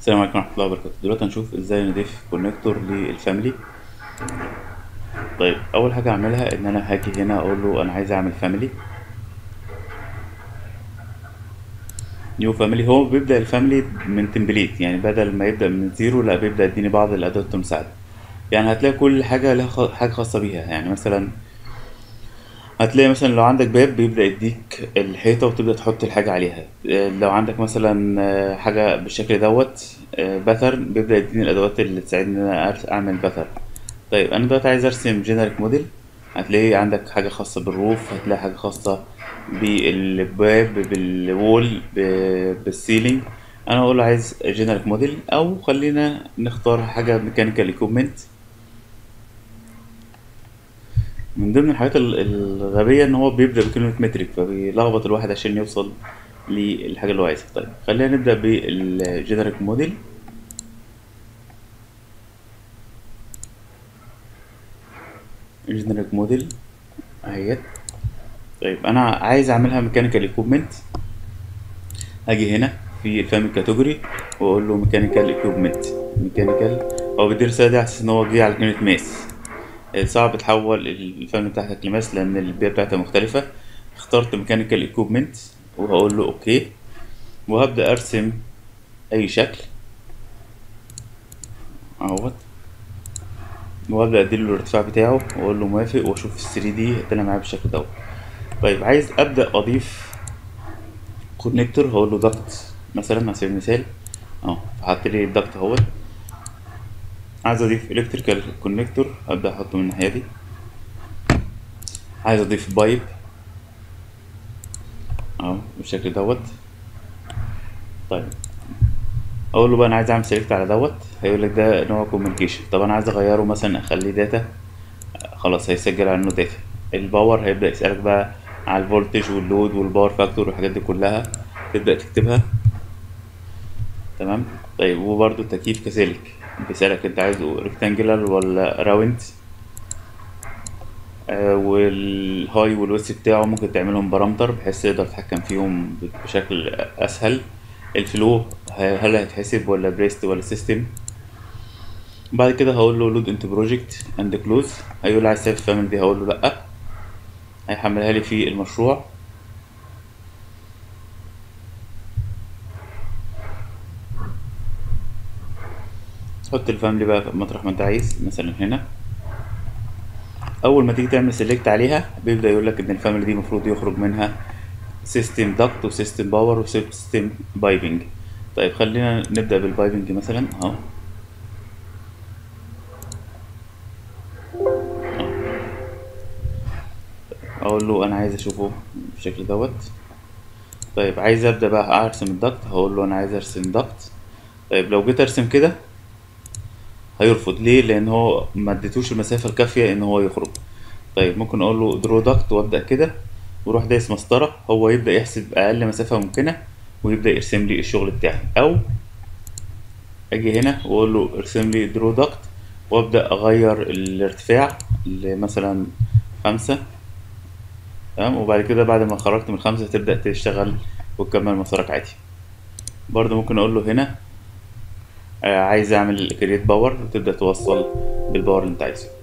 السلام عليكم ورحمة الله وبركاته. دلوقتي هنشوف ازاي نضيف كونكتور للفاميلي. طيب اول حاجة اعملها ان انا هاجي هنا اقول له انا عايز اعمل فاميلي نيو فاميلي. هو بيبدأ الفاميلي من تمبليت، يعني بدل ما يبدأ من زيرو لا بيبدأ يديني بعض الادوات المساعدة. يعني هتلاقي كل حاجة لها حاجة خاصة بيها. يعني مثلا هتلاقي مثلا لو عندك باب بيبدأ يديك الحيطة وتبدأ تحط الحاجة عليها. لو عندك مثلا حاجة بالشكل دوت باترن بيبدأ يديني الأدوات اللي تساعدني إن أنا أعمل باترن. طيب أنا دلوقتي عايز أرسم جينيريك موديل. هتلاقي عندك حاجة خاصة بالروف، هتلاقي حاجة خاصة بالباب، بالوول، بالسيلينج. أنا أقول له عايز جينيريك موديل، أو خلينا نختار حاجة ميكانيكال ايكوبمنت. من ضمن الحاجات الغبية إن هو بيبدأ بكلمة مترك، فبيلخبط الواحد عشان يوصل للحاجة اللي هو عايزها. طيب خلينا نبدأ بالجينيريك موديل. الجينيريك موديل اهيت. طيب أنا عايز أعملها ميكانيكال ايكوبمنت. هاجي هنا في الفاميلي كاتيجوري وأقول له ميكانيكال ايكوبمنت. ميكانيكال، هو بيدي رسالة دي على أساس إن هو جه على كلمة ماس. صعب تحول الفاميلي بتاعتك لماس لأن البيئة بتاعتها مختلفة. اخترت ميكانيكال ايكوبمنت وهقول له أوكي، وهبدأ أرسم أي شكل اهوت، وابدا اديله الارتفاع بتاعه واقول له موافق، واشوف ال 3 دي طلع معايا بالشكل دوت. طيب عايز ابدا اضيف كونكتور، هقول له دكت مثلا على سبيل المثال اهو، فحط لي الدكت اهوت. عايز اضيف الكتريكال كونكتور ابدا احطه من الناحيه دي. عايز اضيف بايب اهو بالشكل دوت. طيب اقول له بقى انا عايز اعمل سيلكت على دوت، هيقول لك ده نوع كوميونيكيشن. طب انا عايز اغيره مثلا اخليه داتا، خلاص هيسجل على انه داتا. الباور هيبدأ يسألك بقى على الفولتج واللود والباور فاكتور والحاجات دي كلها تبدأ تكتبها. تمام. طيب وبرده التكييف كذلك بيسألك انت عايزه ريكتانجلر ولا راوند. والهاي والويست بتاعه ممكن تعملهم بارامتر بحيث تقدر تتحكم فيهم بشكل اسهل. الفلو هل هيتحسب ولا بريست ولا سيستم. بعد كده هقول له لود انت بروجكت اند كلوز، هيقول لي عايز سيف فاميلي دي، هقول له لا، هيحملها لي في المشروع. حط الفاميلي بقى مطرح ما انت عايز، مثلا هنا. اول ما تيجي تعمل سيلكت عليها بيبدأ يقول لك ان الفاميلي دي المفروض يخرج منها سيستم داكت وسيستم باور وسيستم بايبنج. طيب خلينا نبدأ بالبايبنج مثلا اهو. اقول له انا عايز اشوفه بالشكل دوت. طيب عايز ابدأ بقى ارسم الداكت، هقول له انا عايز ارسم داكت. طيب لو جيت ارسم كده هيرفض ليه؟ لان هو ما اديتوش المسافة الكافية ان هو يخرج. طيب ممكن اقول له درو داكت وابدأ كده، واروح دايس مسطرة، هو يبدأ يحسب اقل مسافة ممكنة ويبدأ يرسم لي الشغل بتاعي. او اجي هنا واقول له ارسم لي درو داكت وابدأ اغير الارتفاع لمثلا 5. تمام. وبعد كده بعد ما خرجت من 5 تبدأ تشتغل وتكمل مسارك عادي. برضو ممكن اقول له هنا عايز اعمل كريت باور وتبدأ توصل بالباور اللي انت عايزه.